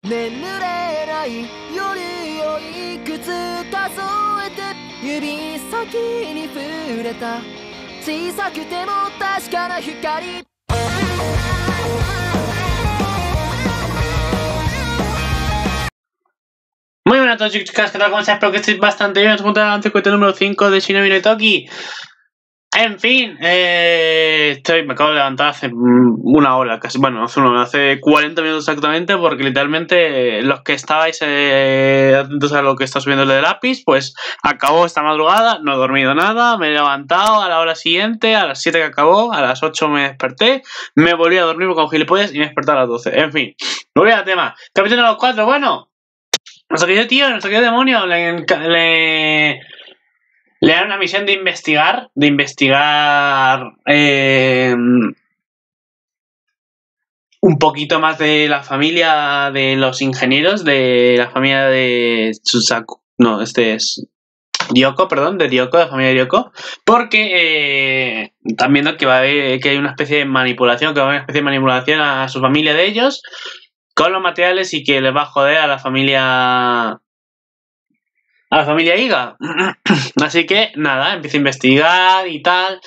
眠れない夜をいくつ数えて指先に触れた小さくても確かな光。 Muy buenas a todos chicos, ¿qué tal? ¿Cómo estáis? Espero que estéis bastante bien. Nos encontramos en el circuito número 5 de Shinobi no Toki. En fin, me acabo de levantar hace una hora, casi, bueno, hace 40 minutos exactamente, porque literalmente los que estabais atentos a lo que está subiendo el de lápiz, pues acabó esta madrugada, no he dormido nada, me he levantado a la hora siguiente, a las 7 que acabó, a las 8 me desperté, me volví a dormir con gilipollas y me desperté a las 12. En fin, volví al tema. Capítulo número 4, bueno. Nuestro querido tío, nuestro querido demonio, le dan una misión de investigar un poquito más de la familia de los ingenieros, de la familia de Susaku, no, este es Ryoko, perdón, de Ryoko, de la familia de Ryoko, porque están viendo que va a haber, que hay una especie de manipulación, a su familia de ellos con los materiales y que les va a joder a la familia Iga. Así que nada, empieza a investigar y tal.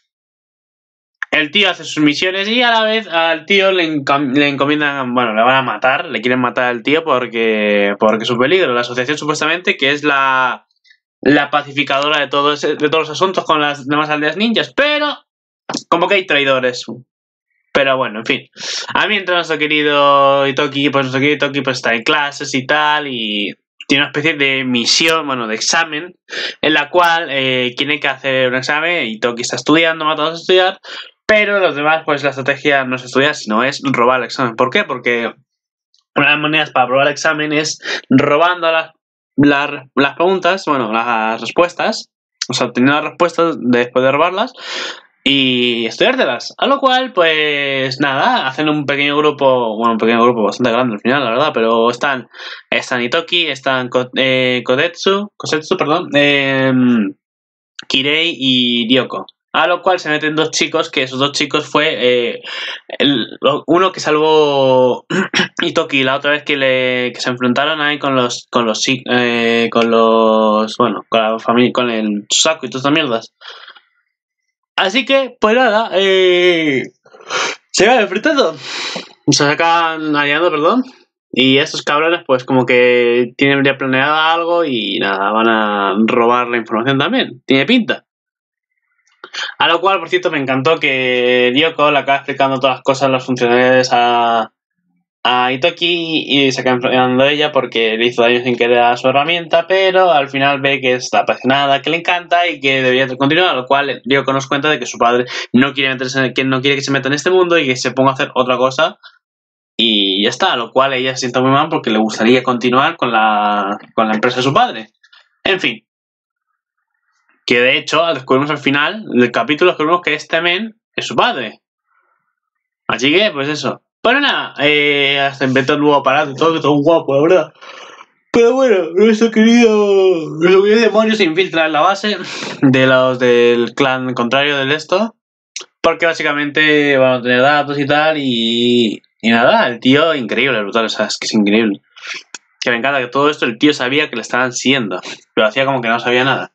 El tío hace sus misiones y a la vez al tío le encomiendan, bueno, le van a matar, le quieren matar al tío porque es un peligro. La asociación supuestamente que es la pacificadora de todos los asuntos con las demás aldeas ninjas, pero como que hay traidores. Pero bueno, en fin. A mí entre nuestro querido Itoki pues está en clases y tal y tiene una especie de misión, bueno, de examen, en la cual tiene que hacer un examen. Itoki está estudiando, matando a estudiar, pero los demás, pues la estrategia no es estudiar, sino es robar el examen. ¿Por qué? Porque una de las maneras para probar el examen es robando las preguntas, bueno, las respuestas, o sea, obteniendo las respuestas después de robarlas y estudiártelas. A lo cual, pues nada, hacen un pequeño grupo, bueno, un pequeño grupo bastante grande al final, la verdad, pero están Itoki, están Kosetsu, perdón, Kirei y Ryoko. A lo cual se meten dos chicos, que esos dos chicos fue uno que salvó Itoki la otra vez que se enfrentaron ahí con la familia, con el Susaku y todas estas mierdas. Así que, pues nada, se van enfrentando. Se sacan aliando, perdón. Y estos cabrones, pues como que tienen ya planeado algo y nada, van a robar la información también. Tiene pinta. A lo cual, por cierto, me encantó que Ryoko le acaba explicando todas las cosas, las funcionalidades a Itoki y se acaba enfrentando a ella porque le hizo daño sin querer a su herramienta, pero al final ve que está apasionada, que le encanta y que debería continuar, a lo cual Ryoko nos cuenta de que su padre no quiere que se meta en este mundo y que se ponga a hacer otra cosa y ya está, a lo cual ella se siente muy mal porque le gustaría continuar con la empresa de su padre. En fin, que de hecho descubrimos al final del capítulo que este men es su padre, así que pues eso. Pero nada, hasta inventó un nuevo aparato y todo, que todo guapo, la verdad. Pero bueno, nuestro querido demonio se infiltra en la base de los del clan contrario del esto. Porque básicamente van a tener datos y tal. Y nada, el tío increíble, brutal, o sea, es que es increíble. Que me encanta que todo esto el tío sabía que le estaban siguiendo, pero hacía como que no sabía nada.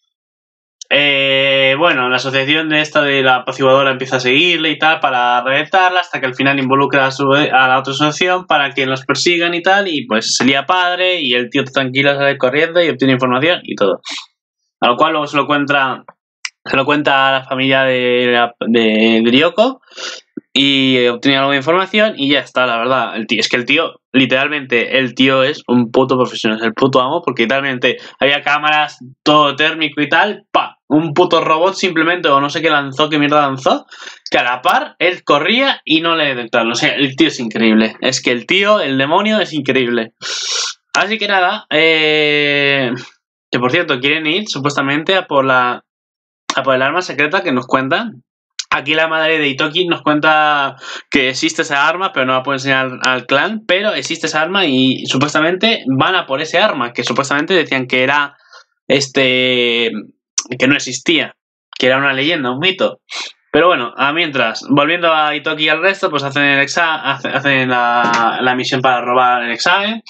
Bueno, la asociación de la apaciguadora empieza a seguirle y tal para reventarla hasta que al final involucra a la otra asociación para que los persigan y tal y pues se lía padre y el tío tranquilo sale corriendo y obtiene información y todo. A lo cual luego se lo cuenta a la familia de Ryoko y obtiene algo de información y ya está, la verdad. Es que el tío, literalmente, es un puto profesional, es el puto amo, porque literalmente había cámaras, todo térmico y tal, ¡pa! Un puto robot simplemente, o no sé qué mierda lanzó, que a la par él corría y no le detectaron. O sea, el tío es increíble. Es que el demonio es increíble. Así que nada, que por cierto, quieren ir supuestamente a por el arma secreta que nos cuentan. Aquí la madre de Itoki nos cuenta que existe esa arma, pero no la puede enseñar al clan, pero existe esa arma y supuestamente van a por ese arma, que supuestamente decían que era que no existía, que era una leyenda, un mito. Pero bueno, mientras, volviendo a Itoki y al resto, pues hacen el hacen la misión para robar el examen.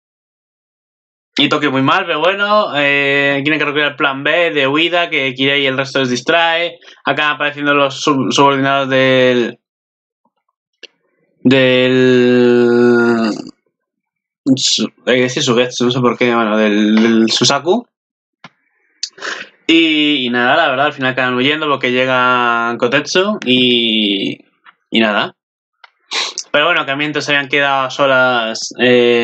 Itoki muy mal, pero bueno, tienen que recurrir al plan B de huida, que Kirei y el resto les distrae. Acaban apareciendo los subordinados del Sugetsu, no sé por qué, bueno, del Susaku. Y nada, la verdad, al final acaban huyendo porque llega Kotetsu y nada. Pero bueno, que mientras se habían quedado solas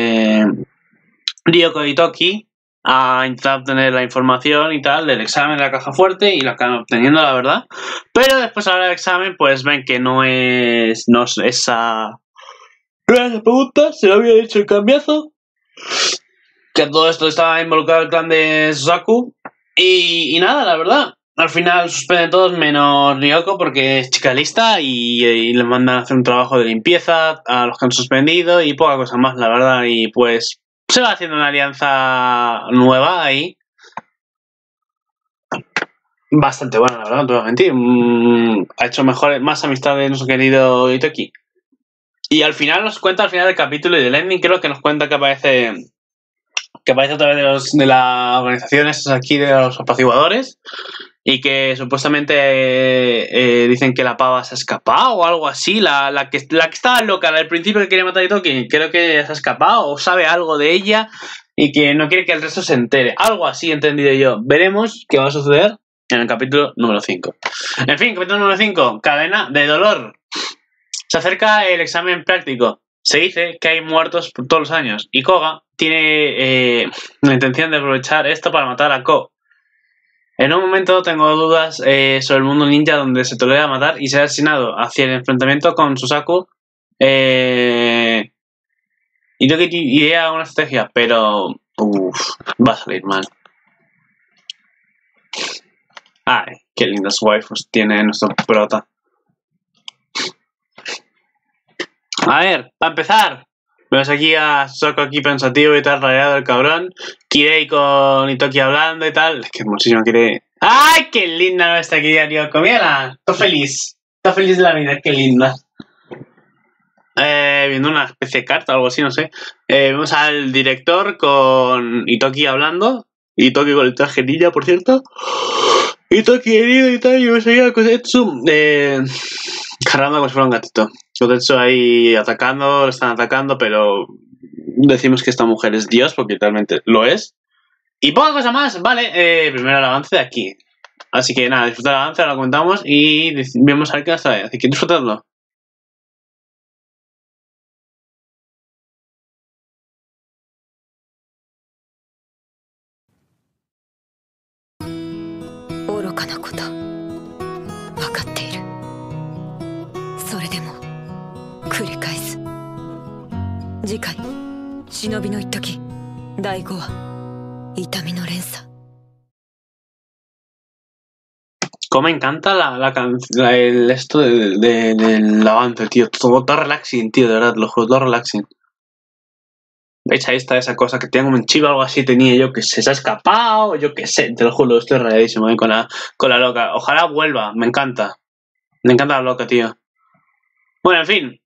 Ryoko y Toki a intentar obtener la información y tal del examen de la caja fuerte y lo acaban obteniendo, la verdad. Pero después a la hora del examen, pues ven que no es esa... No era esa pregunta, se lo había dicho el cambiazo. Que todo esto estaba involucrado el clan de Susaku. Y nada, la verdad. Al final suspenden todos menos Ryoko porque es chica lista y le mandan a hacer un trabajo de limpieza a los que han suspendido y poca cosa más, la verdad. Y pues se va haciendo una alianza nueva ahí. Bastante buena, la verdad, no te voy a mentir. Ha hecho más amistad de nuestro querido Itoki. Y al final nos cuenta, al final del capítulo y del ending, creo que nos cuenta que aparece a través de la organización estas aquí de los apaciguadores y que supuestamente dicen que la pava se ha escapado o algo así, la que estaba loca, la del principio que quería matar a Itoki, creo que se ha escapado o sabe algo de ella y que no quiere que el resto se entere, algo así he entendido yo. Veremos qué va a suceder en el capítulo número 5. En fin, capítulo número 5, cadena de dolor. Se acerca el examen práctico. Se dice que hay muertos por todos los años y Koga tiene la intención de aprovechar esto para matar a Ko. En un momento tengo dudas sobre el mundo ninja donde se tolera matar y ser asesinado hacia el enfrentamiento con Susaku. Y tengo que idea una estrategia, pero va a salir mal. Ay, qué lindas waifus tiene nuestro prota. A ver, para empezar, vemos aquí a Soko aquí pensativo y tal, rayado el cabrón. Kirei con Itoki hablando y tal. Es que hermosísimo Kirei. ¡Ay, qué linda nuestra querida Ryoko! Mírala, está feliz. Está feliz de la vida, qué linda. Viendo una especie de carta o algo así, no sé. Vemos al director con Itoki hablando. Itoki con el traje ninja, por cierto. Itoki herido y tal, y me seguía Kotetsu cargando como si fuera un gatito. Kotetsu ahí atacando, lo están atacando, pero decimos que esta mujer es Dios, porque realmente lo es. Y poca cosa más, vale. Primero el avance de aquí. Así que nada, disfrutar el avance, ahora lo comentamos y vemos a ver qué nos trae. Así que disfrutadlo. Como me encanta el esto del avance, tío. Todo relaxing, tío, de verdad, lo juego, todo relaxing. ¿Veis? Ahí está esa cosa que tengo un chivo o algo así, tenía yo que se ha escapado, yo que sé, te lo juro, estoy rayadísimo con la loca. Ojalá vuelva, me encanta. Me encanta la loca, tío. Bueno, en fin.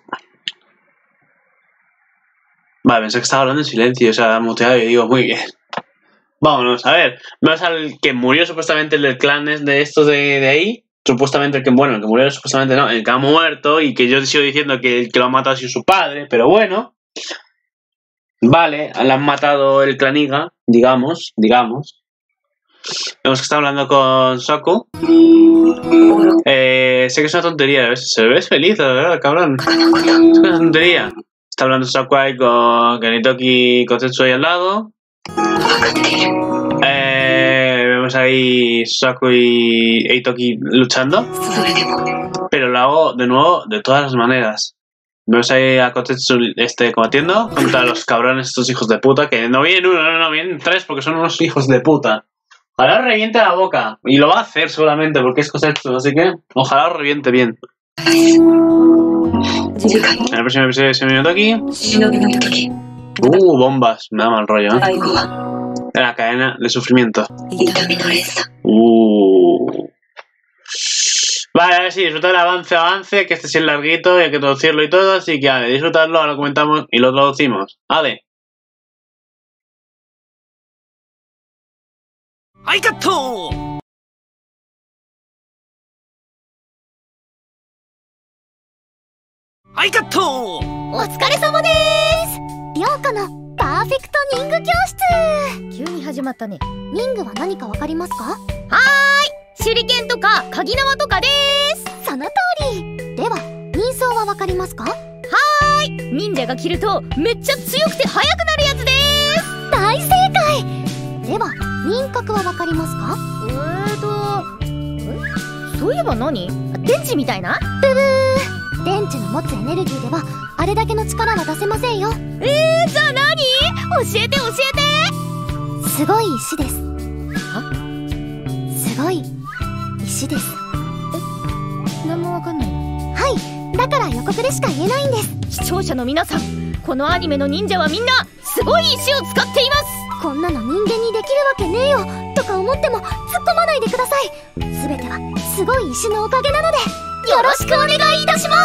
Vale, pensé que estaba hablando en silencio, o sea, muteado y digo, muy bien. Vámonos, a ver. Vamos al que murió supuestamente el del clan de estos de ahí. Supuestamente el que murió supuestamente no, el que ha muerto y que yo sigo diciendo que el que lo ha matado ha sido su padre, pero bueno. Vale, le han matado el claniga, digamos. Vemos que está hablando con Soku. Sé que es una tontería, se ve feliz, la verdad, cabrón. Es una tontería. Está hablando Soku ahí con Itoki y Kotetsu ahí al lado. Vemos ahí Soku y Itoki luchando. Pero lo hago de nuevo de todas las maneras. Vemos ahí a Kotetsu combatiendo contra los cabrones, estos hijos de puta, que no vienen uno, no, vienen tres porque son unos hijos de puta. Ojalá reviente la boca. Y lo va a hacer seguramente porque es Kotetsu, así que ojalá lo reviente bien. En el próximo episodio de Shinobi no Toki. Bombas. Me da mal rollo, ¿eh? La cadena de sufrimiento. Vale, a ver si disfruta el avance, que este sí es larguito y hay que traducirlo y todo, así que vale, disfrutarlo, ahora lo comentamos y lo traducimos. Vale. ¡Arigatou! ¡Arigatou! お疲れ様です。りょうかのパーフェクトニング教室。急に始まったね。ニングは何かわかりますか？はーい、手裏剣とか鍵縄とかです。その通り。では人相はわかりますか？はーい、忍者が着るとめっちゃ強くて速くなるやつです。大正解。では輪郭はわかりますか？そういえば何？電池みたいな？ブブー。電池の持つエネルギーではあれだけの力は出せませんよ。じゃあ何？教えて教えて。すごい石です。すごい石です。何もわかんないの？はい、だから予告でしか言えないんです。視聴者の皆さん、このアニメの忍者はみんなすごい石を使っています。こんなの人間にできるわけねえよとか思っても突っ込まないでください。全てはすごい石のおかげなのでよろしくお願いいたします。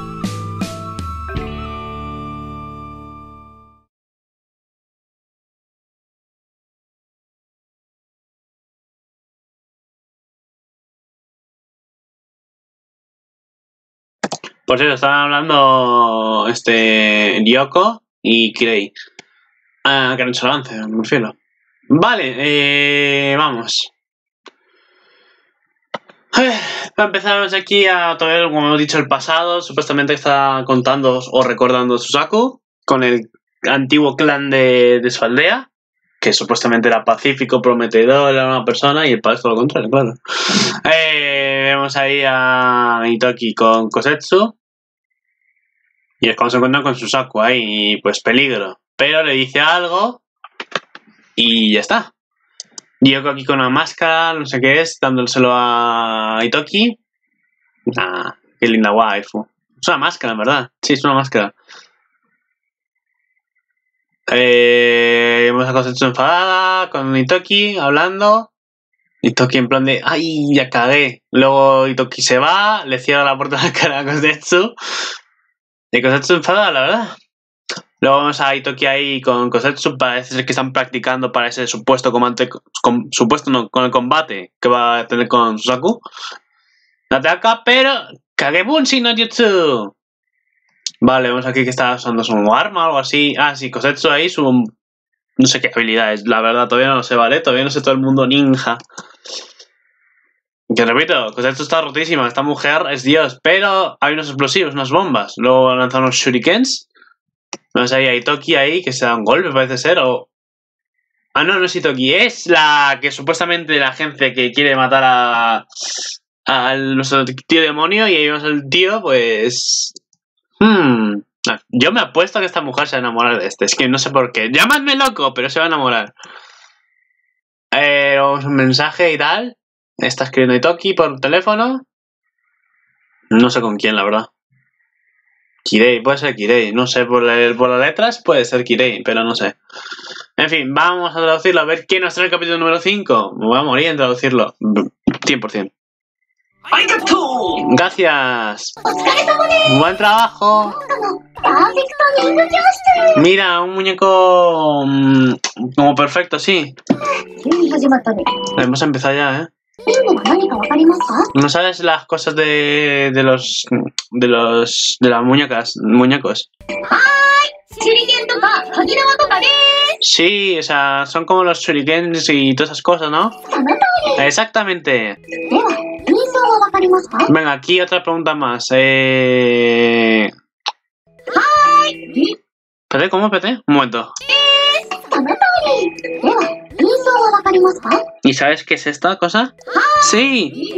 Por cierto, estaban hablando Ryoko y Kirei. Ah, que han hecho el avance, me refiero. Vale, vamos. Empezamos aquí a ver, como hemos dicho, el pasado. Supuestamente está contando o recordando Susaku con el antiguo clan de su aldea, que supuestamente era pacífico, prometedor, era una persona, y el padre es todo lo contrario, claro. Vemos ahí a Itoki con Kosetsu, y es cuando se encuentran con Susaku ahí, y pues peligro. Pero le dice algo y ya está. Ryoko aquí con una máscara, no sé qué es, dándoselo a Itoki. Ah, qué linda waifu. Es una máscara, en verdad. Sí, es una máscara. Vemos a Kosetsu enfadada con Itoki, hablando. Itoki en plan de, ¡ay, ya cagué! Luego Itoki se va, le cierra la puerta de la cara a Kosetsu. Y Kosetsu enfadada, la verdad. Luego vamos a Itoki ahí con Kosetsu, parece ser que están practicando para ese supuesto combate, con el combate que va a tener con Susaku. La ataca, pero Kagebunshi no Jutsu. Vale, vemos aquí que está usando su arma o algo así. Ah, sí, Kosetsu ahí, no sé qué habilidades, la verdad todavía no lo sé, ¿vale? Todavía no sé todo el mundo ninja. Que repito, Kosetsu está rotísima, esta mujer es Dios, pero hay unos explosivos, unas bombas. Luego lanzan unos shurikens. Vamos ahí a Itoki ahí, que se da un golpe, parece ser, o... Ah, no, no es Itoki, es la que supuestamente la gente que quiere matar a nuestro tío demonio, y ahí vemos al tío, pues... Yo me apuesto a que esta mujer se va a enamorar de este, es que no sé por qué. Llamadme loco, pero se va a enamorar. Vamos un mensaje y tal. Está escribiendo Itoki por teléfono. No sé con quién, la verdad. Kirei, puede ser Kirei, no sé, por las letras puede ser Kirei, pero no sé. En fin, vamos a traducirlo, a ver quién nos trae el capítulo número 5. Me voy a morir en traducirlo, 100%. Gracias. Buen trabajo. Mira, un muñeco como perfecto, sí. Hemos empezado ya, ¿eh? ¿No sabes las cosas de las muñecos? Sí, o sea, son como los shurikens y todas esas cosas, ¿no? Exactamente. Venga, aquí otra pregunta más. Espérate, ¿cómo? Espérate, un momento. ¿Y sabes qué es esta cosa? Sí.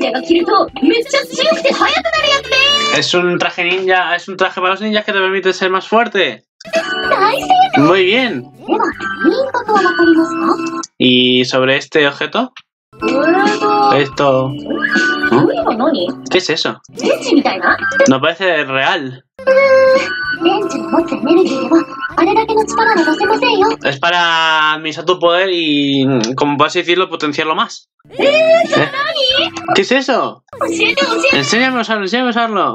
Es un traje ninja, es un traje para los ninjas que te permite ser más fuerte. Muy bien. ¿Y sobre este objeto? Esto... ¿no? ¿Qué es eso? No parece real. Es para administrar tu poder y, como puedes decirlo, potenciarlo más. ¿Qué es eso? Enséñame a usarlo, enséñame a usarlo.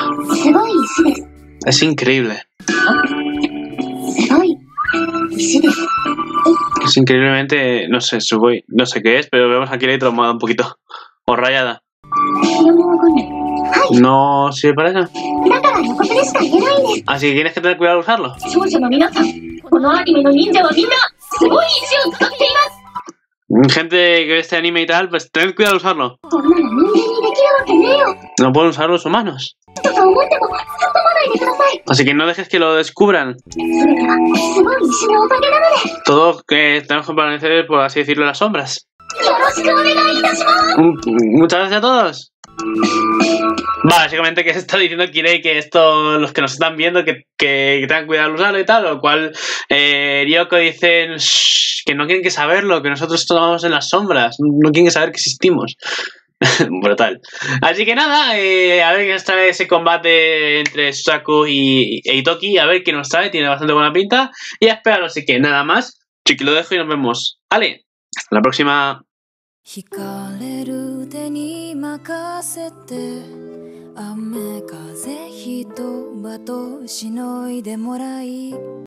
Es increíble. Es increíblemente, no sé, no sé qué es, pero vemos aquí la traumada un poquito. O rayada. No sirve para eso. Así que tienes que tener cuidado al usarlo. Gente que ve este anime y tal, pues tened cuidado al usarlo. No pueden usar los humanos. Así que no dejes que lo descubran. Todo que tenemos que permanecer, por así decirlo, en las sombras. Muchas gracias a todos. Básicamente que se está diciendo Kirei que esto, los que nos están viendo, que tengan cuidado al usarlo y tal, lo cual Ryoko dicen que no quieren que saberlo, que nosotros estamos en las sombras, no quieren que saber que existimos. Brutal. Así que nada, a ver qué nos trae ese combate entre Susaku y Itoki, a ver qué nos trae, tiene bastante buena pinta. Y a esperarlo, así que nada más. Chiqui, lo dejo y nos vemos. Ale, hasta la próxima. 惹かれる手に任せて雨風人場としのいでもらい